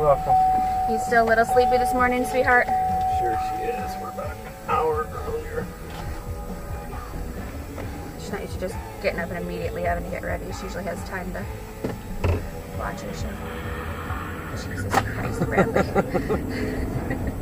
welcome. You still a little sleepy this morning, sweetheart? Sure she is. We're about an hour earlier. She's not used to just getting up and immediately having to get ready. She usually has time to watch her show. Jesus Christ, Bradley.